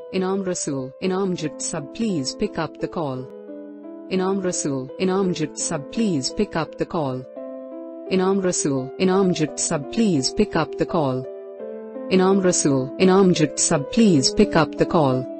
Inam Rasool, Inamjit sub, please pick up the call. Inam Rasool, Inamjit sub, please pick up the call. Inam Rasool, Inamjit sub, please pick up the call. Inam Rasool, Inamjit sub, please pick up the call.